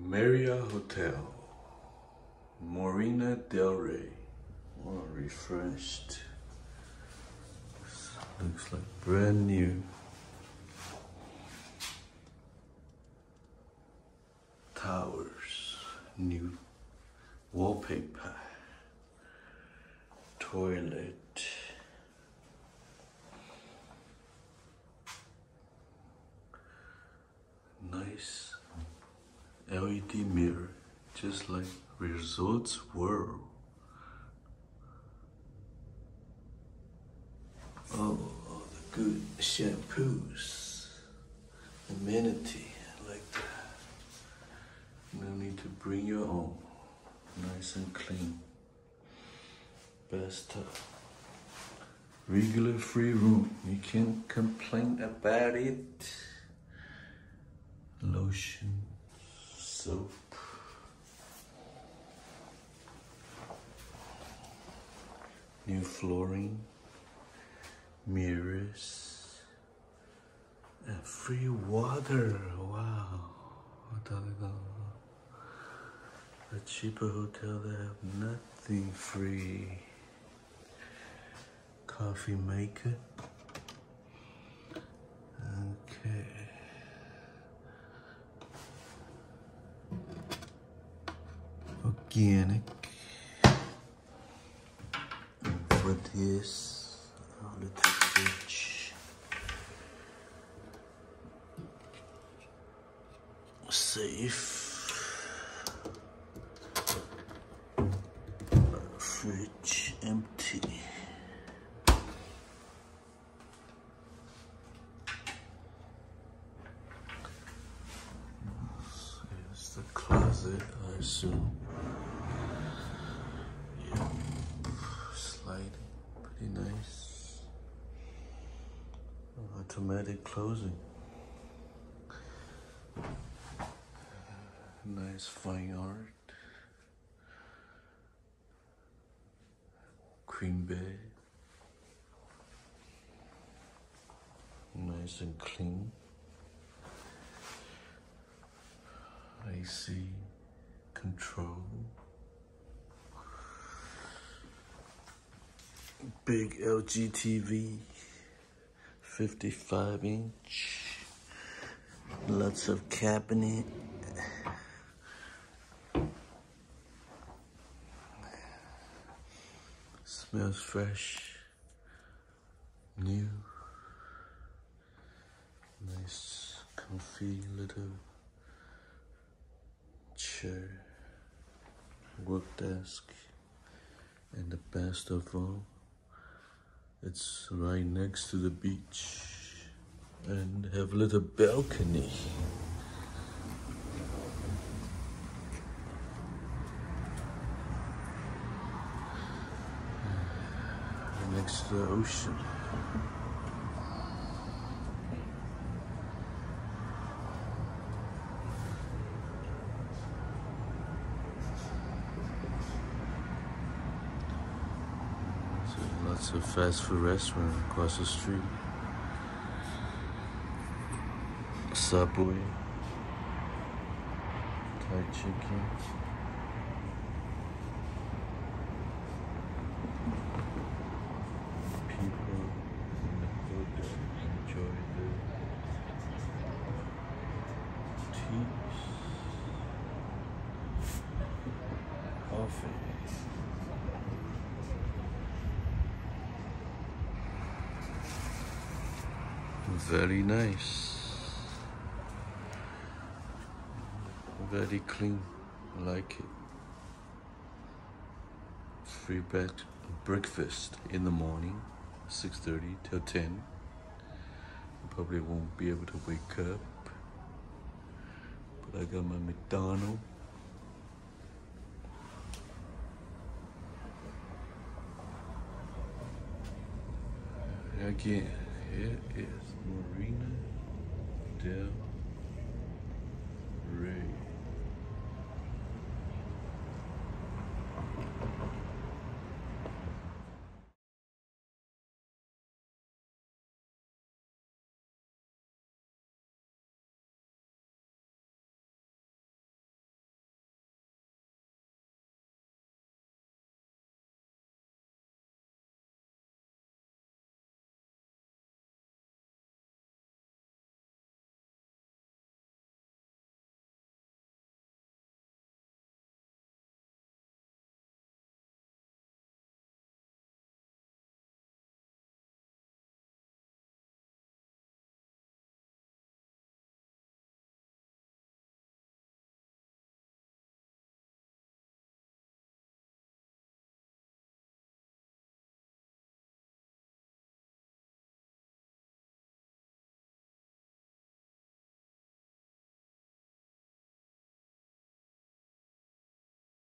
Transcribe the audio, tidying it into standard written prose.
Marriott Hotel, Marina Del Rey. Oh, refreshed. Looks like brand new. Towers, new wallpaper, toilet. Nice LED mirror, just like Resorts World. Oh, all the good shampoos, amenity like that. No need to bring your own. Nice and clean. Bathtub. Regular free room. You can't complain about it. Lotion, soap. New flooring, mirrors, and free water. Wow. A cheaper hotel that have nothing free. Coffee maker. Okay. Organic. And for this, a little fridge. Safe. Fridge empty. Here's the closet, I assume. Yep. Sliding, pretty nice. Automatic closing. Nice fine art. Queen bed. Nice and clean. AC control. Big LG TV, 55-inch. Lots of cabinet. Smells fresh, new. Nice, comfy little chair, work desk, and the best of all, it's right next to the beach and have a little balcony. Next to the ocean. So lots of fast food restaurants across the street. Subway, Thai chicken. People in the hood enjoy the teas, coffee. Very nice. Very clean. I like it. Free breakfast in the morning, 6:30 till 10. I probably won't be able to wake up, but I got my McDonald's. Again, here is Marina Del